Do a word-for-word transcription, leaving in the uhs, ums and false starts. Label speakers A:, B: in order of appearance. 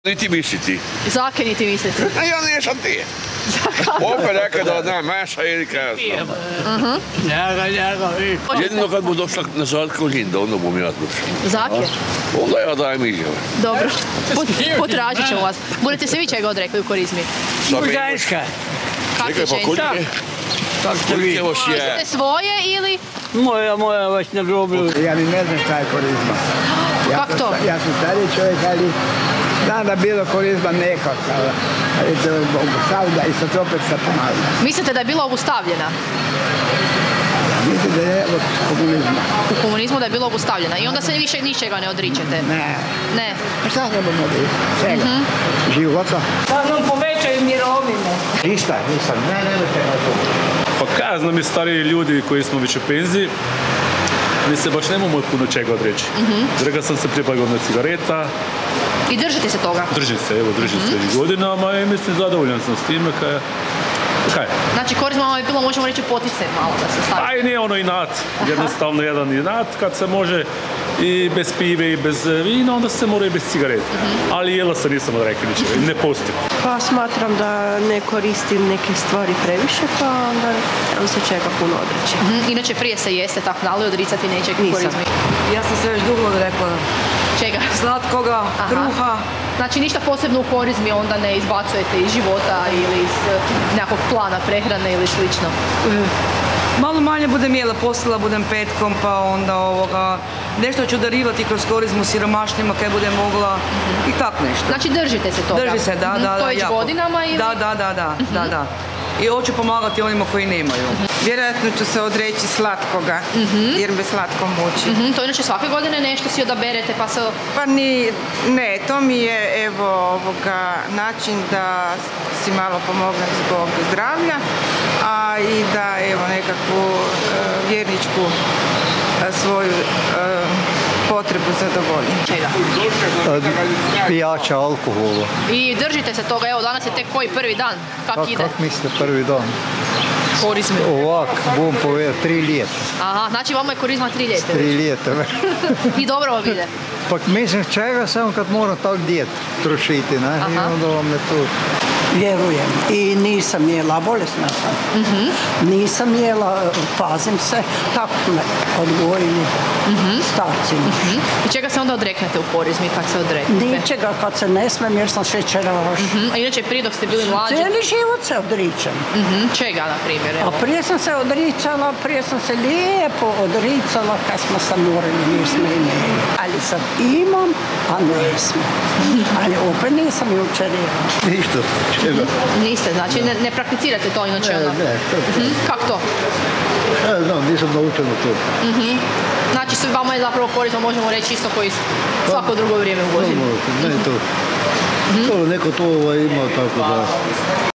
A: Niti misliti.
B: Zake niti misliti?
A: A ja nisam ti. Opet nekada da meša ili kaj ja znam.
C: Njega, njega, vi.
A: Jedino kad mu došla na Zlatko Linda, onda bom ja došla.
B: Zake?
A: Onda ja dajem izjave.
B: Dobro. Potražit ćemo vas. Budete se vi čega odrekli u Korizmi?
C: Ženska.
B: Kakve
A: Čekaj, pa
B: ženske?
A: kolike?
C: Kako ste vi?
A: Kolike vas je?
B: Mislite svoje ili?
C: Moja, moja vas na groblju.
D: Ja ni ne znam šta je korizma. Ja
B: Kako
D: sam-
B: to?
D: Ja sam stariji čovjek, ali znam da bilo korizma nekakav. Ali to je obustavlja i sad opet se ponavlja.
B: Mislite da je bila obustavljena?
D: Mislim da je od komunizma.
B: U komunizmu da je bila obustavljena i onda se više ničega ne odričete?
D: Ne.
B: Ne.
D: A šta ne bomo reći? Čega? Života?
E: Da nam povećaju mirovine.
D: Ništa, nisam. Ne, nemojte na to.
F: Pa kaj, znam i stariji ljudi koji smo već u penziji, mi se baš nemamo puno čega odreći. Rekao sam se pripagao na cigareta,
B: I držite se toga?
F: držim se, evo, držim se već godinama i mislim zadovoljan sam s time kaj, kaj.
B: Znači korizma vam je bilo, možemo reći, poticaj malo da se stavi.
F: Pa i nije ono inat, jednostavno jedan inat kad se može i bez pive i bez vina, onda se mora i bez cigareta. Ali jela se nisam odrekao ničega, ne postoji.
E: Pa smatram da ne koristim neke stvari previše, pa onda nemam se čega puno odreći.
B: Mhm. Inače prije se jeste tako dali odricati nečeg u
E: Nisam.
B: korizmi.
G: Ja sam se već dugo odrekla
B: Čega?
G: slatkoga,
B: Aha.
G: kruha.
B: Znači ništa posebno u korizmi onda ne izbacujete iz života ili iz eh, nekakvog plana prehrane ili slično.
G: Malo manje budem jela, postila budem petkom, pa onda ovoga, nešto ću darivati kroz korizmu siromašnima kaj budem mogla i tak nešto.
B: Znači držite se toga?
G: Drži se, da,
B: Mhm.
G: da, da.
B: To već
G: jako.
B: godinama ili?
G: Da, da, da, da, da, da. I hoću pomagati onima koji nemaju.
H: Vjerojatno ću se odreći slatkoga, jer me slatko muči.
B: Mhm, to inače svake godine nešto si odaberete pa se...
H: Pa ni, ne, to mi je evo ovoga način da si malo pomognem zbog zdravlja, a i da evo nekakvu e, vjerničku e, svoju e, potrebu zadovoljim.
B: Čega?
I: Pijača, alkohola.
B: I držite se toga, evo danas je tek koji prvi dan, kak
I: Kak,
B: ide?
I: kak mislite prvi dan?
B: Korizmi.
I: Ovak, bom povedal, tri ljeta.
B: Aha, znači vama je korizma tri ljete.
I: Tri ljeta.
B: I dobro vam ide.
I: Pa mislim čega samo kad moram tak dijet trošiti, ne? I
B: Aha.
I: onda vam je to...
J: Vjerujem. I nisam jela, bolesna sam. Nisam jela, pazim se, tako me odgojili starci.
B: Mhm. I čega se onda odreknete u korizmi kad se odreknete?
J: Ničega kad se ne smem jer sam šećeraš.
B: Mhm. A inače prije dok ste bili mlađi?
J: Cijeli život se odričem.
B: Mhm. Čega, na primjer?
J: A
B: Evo?
J: prije sam se odricala, prije sam se lijepo odricala kad smo sam morali, nismo imali. Ali sad imam, a ne smo. Ali opet nisam jučer jela.
D: Ništa. Čega?
B: Niste, znači ne, ne prakticirate to inače
D: Ne,
B: ono?
D: ne, to je
B: Mhm. Kako to?
D: Ne znam, nisam naučen na to.
B: Znači sve vama je zapravo korisno, možemo reći isto koji svako drugo vrijeme u godini.
D: Ne to. To neko to ovaj, ima tako da